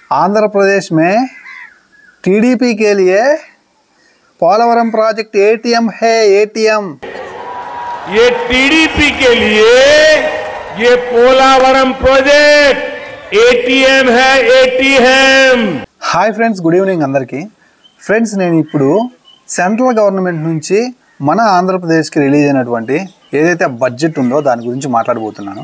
आंध्र प्रदेश में टीडीपी के लिए पोलावरम प्रोजेक्ट एटीएम है। एटीएम ये टीडीपी के लिए ये पोलावरम प्रोजेक्ट एटीएम है। ATM hi friends, good evening అందరికీ। ఫ్రెండ్స్, నేను ఇప్పుడు సెంట్రల్ గవర్నమెంట్ నుంచి మన ఆంధ్రప్రదేశ్కి రిలీజ్ అయినటువంటి ఏదైతే బడ్జెట్ ఉందో దాని గురించి మాట్లాడబోతున్నాను।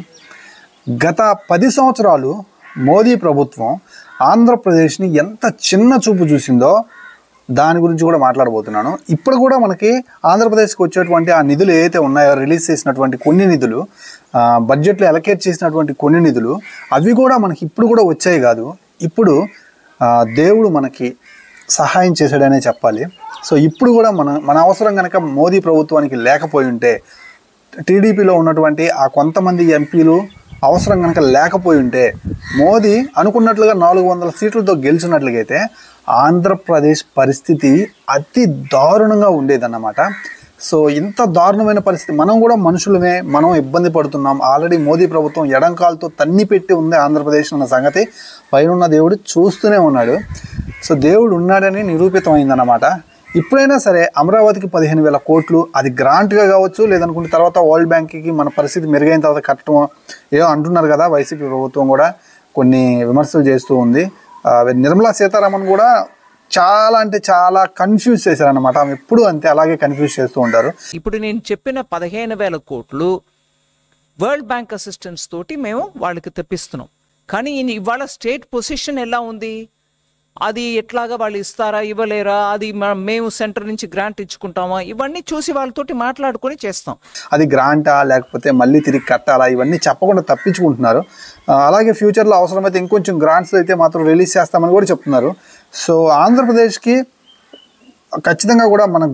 గత 10 సంవత్సరాలు మోదీ ప్రభుత్వం ఆంధ్రప్రదేశ్ని ఎంత చిన్న చూపు చూసిందో దాని గురించి కూడా మాట్లాడబోతున్నాను। ఇప్పుడు కూడా మనకి ఆంధ్రప్రదేశ్కి వచ్చేటువంటి ఆ నిధులు ఏదైతే ఉన్నాయో, రిలీజ్ చేసినటువంటి కొన్ని నిధులు, బడ్జెట్లో అలొకేట్ చేసినటువంటి కొన్ని నిధులు, అవి కూడా మనకి ఇప్పుడు కూడా వచ్చాయి కాదు, ఇప్పుడు దేవుడు మనకి సహాయం చేశాడనే చెప్పాలి। సో ఇప్పుడు కూడా మన అవసరం కనుక మోదీ ప్రభుత్వానికి లేకపోయి ఉంటే, టీడీపీలో ఉన్నటువంటి ఆ కొంతమంది ఎంపీలు అవసరం కనుక లేకపోయి ఉంటే, మోదీ అనుకున్నట్లుగా 400 సీట్లతో గెలిచినట్లుగైతే ఆంధ్రప్రదేశ్ పరిస్థితి అతి దారుణంగా ఉండేదన్నమాట। సో ఇంత దారుణమైన పరిస్థితి, మనం కూడా మనుషులమే, మనం ఇబ్బంది పడుతున్నాం। ఆల్రెడీ మోదీ ప్రభుత్వం ఎడంకాలతో తన్ని పెట్టి ఉంది ఆంధ్రప్రదేశ్ అన్న సంగతి పైన దేవుడు చూస్తూనే ఉన్నాడు। సో దేవుడు ఉన్నాడని నిరూపితమైందన్నమాట। ఇప్పుడైనా సరే అమరావతికి 15,000 కోట్లు, అది గ్రాంట్గా కావచ్చు, లేదనుకుంటే తర్వాత వరల్డ్ బ్యాంక్కి మన పరిస్థితి మెరుగైన తర్వాత కట్టడం ఏదో అంటున్నారు కదా, వైసీపీ ప్రభుత్వం కూడా కొన్ని విమర్శలు చేస్తూ ఉంది। నిర్మలా సీతారామన్ కూడా చాలా అంటే చాలా కన్ఫ్యూజ్ చేశారన్నమాట। ఆమె ఎప్పుడు అంతే, అలాగే కన్ఫ్యూజ్ చేస్తూ ఉంటారు। ఇప్పుడు నేను చెప్పిన 15,000 కోట్లు వరల్డ్ బ్యాంక్ అసిస్టెన్స్ తోటి మేము వాళ్ళకి తెప్పిస్తున్నాం। కానీ ఇవాళ స్టేట్ పొజిషన్ ఎలా ఉంది, అది ఎట్లాగా వాళ్ళు ఇస్తారా ఇవ్వలేరా, అది మేము సెంటర్ నుంచి గ్రాంట్ ఇచ్చుకుంటామా, ఇవన్నీ చూసి వాళ్ళతోటి మాట్లాడుకొని చేస్తాం। అది గ్రాంటా లేకపోతే మళ్ళీ తిరిగి కట్టాలా, ఇవన్నీ చెప్పకుండా తప్పించుకుంటున్నారు। అలాగే ఫ్యూచర్లో అవసరమైతే ఇంకొంచెం గ్రాంట్స్ అయితే మాత్రం రిలీజ్ చేస్తామని కూడా చెప్తున్నారు। సో ఆంధ్రప్రదేశ్కి ఖచ్చితంగా కూడా మన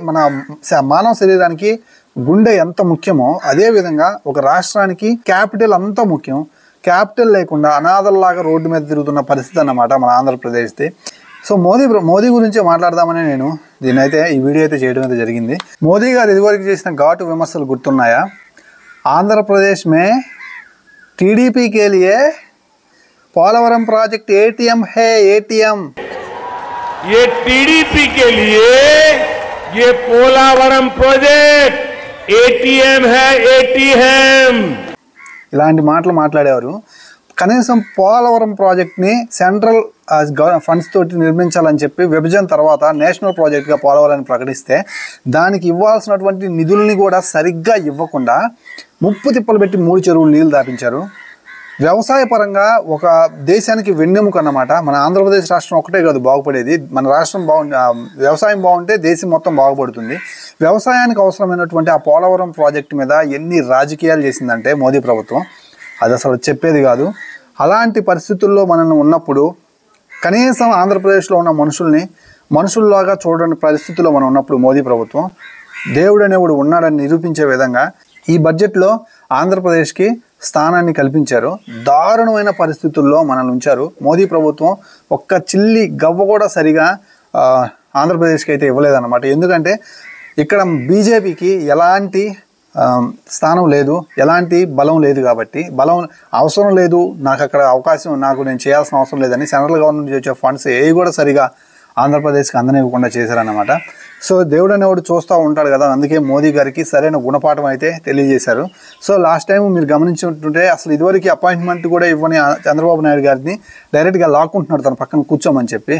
మానవ శరీరానికి గుండె ఎంత ముఖ్యమో, అదేవిధంగా ఒక రాష్ట్రానికి క్యాపిటల్ అంత ముఖ్యం। క్యాపిటల్ లేకుండా అనాథల్లాగా రోడ్డు మీద తిరుగుతున్న పరిస్థితి అన్నమాట మన ఆంధ్రప్రదేశ్ది। సో మోదీ గురించి మాట్లాడదామని నేను దీనైతే ఈ వీడియో అయితే చేయడం అయితే జరిగింది। మోదీ గారు ఇదివరకు చేసిన ఘాటు విమర్శలు గుర్తున్నాయా? ఆంధ్రప్రదేశ్ మే టీడీపీ కే లియే పోలవరం ప్రాజెక్ట్ ఏటీఎం హే। ఏటీఎం ये टीडीपी के लिए ये पोलावरम प्रोजेक्ट एटीएम है। एटीएम ఇలాంటి మాటలు మాట్లాడేవారు। కనీసం పోలవరం ప్రాజెక్ట్ని సెంట్రల్ ఫండ్స్ తోటి నిర్మించాలని చెప్పి విభజన తర్వాత నేషనల్ ప్రాజెక్ట్గా పోలవరాన్ని ప్రకటిస్తే దానికి ఇవ్వాల్సినటువంటి నిధుల్ని కూడా సరిగ్గా ఇవ్వకుండా ముప్పు తిప్పలు పెట్టి 3 చెరువులు నీళ్లు దాపించారు। వ్యవసాయ పరంగా ఒక దేశానికి వెన్నెముక అన్నమాట। మన ఆంధ్రప్రదేశ్ రాష్ట్రం ఒకటే కాదు బాగుపడేది, మన రాష్ట్రం వ్యవసాయం బాగుంటే దేశం మొత్తం బాగుపడుతుంది। వ్యవసాయానికి అవసరమైనటువంటి ఆ పోలవరం ప్రాజెక్టు మీద ఎన్ని రాజకీయాలు చేసిందంటే మోదీ ప్రభుత్వం, అది అసలు చెప్పేది కాదు। అలాంటి పరిస్థితుల్లో మనం ఉన్నప్పుడు కనీసం ఆంధ్రప్రదేశ్లో ఉన్న మనుషుల్లాగా చూడని పరిస్థితుల్లో మనం ఉన్నప్పుడు మోదీ ప్రభుత్వం దేవుడు అనేవాడు ఉన్నాడని నిరూపించే విధంగా ఈ బడ్జెట్లో ఆంధ్రప్రదేశ్కి స్థానాన్ని కల్పించారు। దారుణమైన పరిస్థితుల్లో మనల్ని ఉంచారు మోదీ ప్రభుత్వం। ఒక్క చిల్లి గవ్వ కూడా సరిగా ఆంధ్రప్రదేశ్కి అయితే ఇవ్వలేదన్నమాట। ఎందుకంటే ఇక్కడ బీజేపీకి ఎలాంటి స్థానం లేదు, ఎలాంటి బలం లేదు కాబట్టి, బలం అవసరం లేదు, నాకు అక్కడ అవకాశం, నేను చేయాల్సిన అవసరం లేదని సెంట్రల్ గవర్నమెంట్ నుంచి వచ్చే ఫండ్స్ ఏవి కూడా సరిగా ఆంధ్రప్రదేశ్కి అందనివ్వకుండా చేశారన్నమాట। సో దేవుడు అనేవాడు చూస్తూ ఉంటాడు కదా, అందుకే మోదీ గారికి సరైన గుణపాఠం అయితే తెలియజేశారు। సో లాస్ట్ టైం మీరు గమనించుంటుంటే అసలు ఇదివరకు అపాయింట్మెంట్ కూడా ఇవ్వని చంద్రబాబు నాయుడు గారిని డైరెక్ట్గా లాక్కుంటున్నాడు తన పక్కన కూర్చోమని చెప్పి।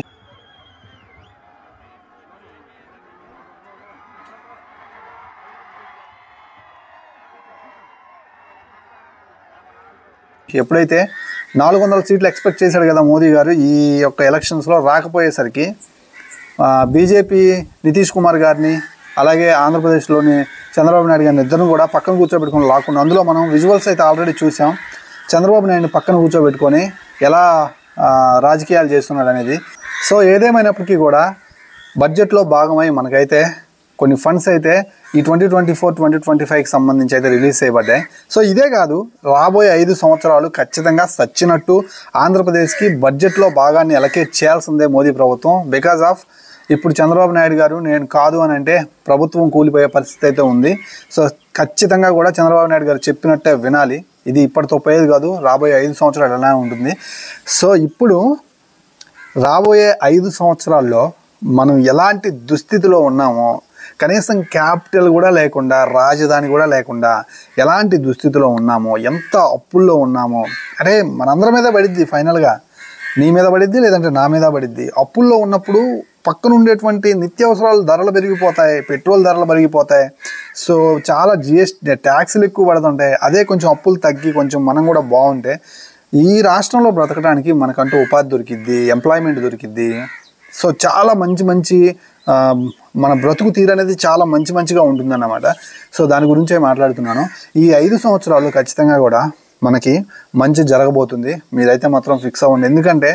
ఎప్పుడైతే 400 సీట్లు ఎక్స్పెక్ట్ చేశాడు కదా మోదీ గారు, ఈ యొక్క ఎలక్షన్స్లో రాకపోయేసరికి బీజేపీ నితీష్ కుమార్ గారిని అలాగే ఆంధ్రప్రదేశ్లోని చంద్రబాబు నాయుడు గారిని ఇద్దరు కూడా పక్కన కూర్చోబెట్టుకొని లాక్కున్నాం। అందులో మనం విజువల్స్ అయితే ఆల్రెడీ చూసాం, చంద్రబాబు నాయుడిని పక్కన కూర్చోబెట్టుకొని ఎలా రాజకీయాలు చేస్తున్నాడు అనేది। సో ఏదేమైనప్పటికీ కూడా బడ్జెట్లో భాగమై మనకైతే కొన్ని ఫండ్స్ అయితే ఈ 2024-2025కి సంబంధించి అయితే రిలీజ్ చేయబడ్డాయి। సో ఇదే కాదు, రాబోయే 5 సంవత్సరాలు ఖచ్చితంగా సచ్చినట్టు ఆంధ్రప్రదేశ్కి బడ్జెట్లో భాగాన్ని అలొకేట్ చేయాల్సిందే మోదీ ప్రభుత్వం। బికాజ్ ఆఫ్ ఇప్పుడు చంద్రబాబు నాయుడు గారు నేను కాదు అని అంటే ప్రభుత్వం కూలిపోయే పరిస్థితి అయితే ఉంది। సో ఖచ్చితంగా కూడా చంద్రబాబు నాయుడు గారు చెప్పినట్టే వినాలి। ఇది ఇప్పటితో పోయేది కాదు, రాబోయే 5 సంవత్సరాలు ఎలా ఉంటుంది। సో ఇప్పుడు రాబోయే 5 సంవత్సరాల్లో మనం ఎలాంటి దుస్థితిలో ఉన్నామో, కనీసం క్యాపిటల్ కూడా లేకుండా, రాజధాని కూడా లేకుండా ఎలాంటి దుస్థితిలో ఉన్నామో, ఎంత అప్పుల్లో ఉన్నామో, అంటే మనందరి మీద పడిద్ది ఫైనల్గా. నీ మీద పడిద్ది, లేదంటే నా మీద పడిద్ది. అప్పుల్లో ఉన్నప్పుడు పక్కన ఉండేటువంటి నిత్యావసరాలు ధరలు పెరిగిపోతాయి, పెట్రోల్ ధరలు పెరిగిపోతాయి. సో చాలా ట్యాక్సులు ఎక్కువ పడుతుంటాయి. అదే కొంచెం అప్పులు తగ్గి కొంచెం మనం కూడా బాగుంటే ఈ రాష్ట్రంలో బ్రతకడానికి మనకంటూ ఉపాధి దొరికిద్ది, ఎంప్లాయ్మెంట్ దొరికిద్ది. సో చాలా మంచి మన బ్రతుకు తీరు అనేది చాలా మంచిగా ఉంటుందన్నమాట. సో దాని గురించే మాట్లాడుతున్నాను. ఈ 5 సంవత్సరాలు ఖచ్చితంగా కూడా మనకి మంచి జరగబోతుంది. మీరైతే మాత్రం ఫిక్స్ అవ్వండి. ఎందుకంటే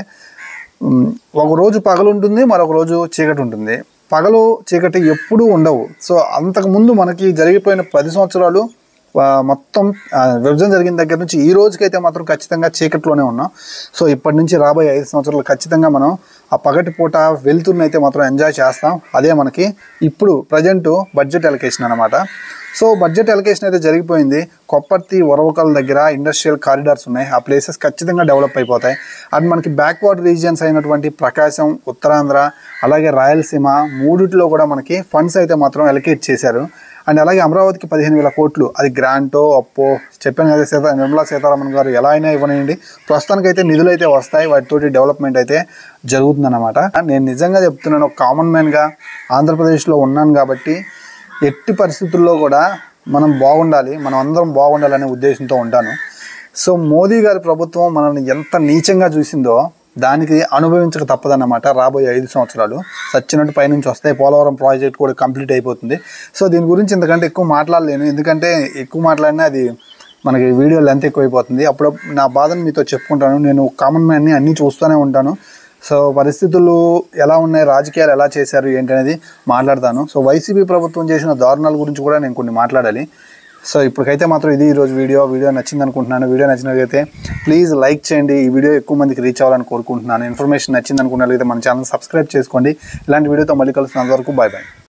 ఒకరోజు పగలు ఉంటుంది, మరొక రోజు చీకటి ఉంటుంది. పగలు చీకటి ఎప్పుడూ ఉండవు. సో అంతకుముందు మనకి జరిగిపోయిన 10 సంవత్సరాలు మొత్తం విభజన జరిగిన దగ్గర నుంచి ఈ రోజుకైతే మాత్రం ఖచ్చితంగా చీకట్లోనే ఉన్నాం. సో ఇప్పటి నుంచి రాబోయే 5 సంవత్సరాలు ఖచ్చితంగా మనం ఆ పగటి పూట వెలుతురుని అయితే మాత్రం ఎంజాయ్ చేస్తాం. అదే మనకి ఇప్పుడు ప్రజెంట్ బడ్జెట్ అలొకేషన్ అనమాట. సో బడ్జెట్ అలొకేషన్ అయితే జరిగిపోయింది. కొప్పర్తి, వరవకల్ దగ్గర ఇండస్ట్రియల్ కారిడార్స్ ఉన్నాయి. ఆ ప్లేసెస్ ఖచ్చితంగా డెవలప్ అయిపోతాయి. అది మనకి బ్యాక్వర్డ్ రీజియన్స్ అయినటువంటి ప్రకాశం, ఉత్తరాంధ్ర, అలాగే రాయలసీమ మూడిట్లో కూడా మనకి ఫండ్స్ అయితే మాత్రం అలొకేట్ చేశారు. అండ్ అలాగే అమరావతికి 15,000 కోట్లు, అది గ్రాంటో అప్పో చెప్పాను కదా, నిర్మలా సీతారామన్ గారు ఎలా అయినా ఇవ్వనండి. ప్రస్తుతానికైతే నిధులు అయితే వస్తాయి, వాటితోటి డెవలప్మెంట్ అయితే జరుగుతుందన్నమాట. నేను నిజంగా చెప్తున్నాను, ఒక కామన్ మ్యాన్గా ఆంధ్రప్రదేశ్లో ఉన్నాను కాబట్టి ఎట్టి పరిస్థితుల్లో కూడా మనం బాగుండాలి, మనం అందరం బాగుండాలనే ఉద్దేశంతో ఉంటాను. సో మోదీ గారి ప్రభుత్వం మనల్ని ఎంత నీచంగా చూసిందో దానికి అనుభవించక తప్పదన్నమాట. రాబోయే 5 సంవత్సరాలు సచ్చినట్టు పైనుంచి వస్తాయి. పోలవరం ప్రాజెక్ట్ కూడా కంప్లీట్ అయిపోతుంది. సో దీని గురించి ఇంతకంటే ఎక్కువ మాట్లాడలేను, ఎందుకంటే ఎక్కువ మాట్లాడినా అది మనకి వీడియో లెంత్ ఎక్కువ అయిపోతుంది. అప్పుడు నా బాధను మీతో చెప్పుకుంటాను. నేను కామన్ మ్యాన్ని అన్నీ చూస్తూనే ఉంటాను. సో పరిస్థితులు ఎలా ఉన్నాయి, రాజకీయాలు ఎలా చేశారు ఏంటనేది మాట్లాడతాను. సో వైసీపీ ప్రభుత్వం చేసిన దారుణాల గురించి కూడా నేను కొన్ని మాట్లాడాలి. సో ఇప్పటికైతే మాత్రం ఇది ఈరోజు వీడియో నచ్చింది అనుకుంటున్నాను. వీడియో నచ్చినట్లయితే ప్లీజ్ లైక్ చేయండి. ఈ వీడియో ఎక్కువ మందికి రీచ్ అవ్వాలని కోరుకుంటున్నాను. ఇన్ఫర్మేషన్ నచ్చింది అనుకున్నట్లయితే మన ఛానల్ సబ్స్క్రైబ్ చేసుకోండి. ఇలాంటి వీడియోతో మళ్ళీ కలుస్తున్నంత వరకు బాయ్.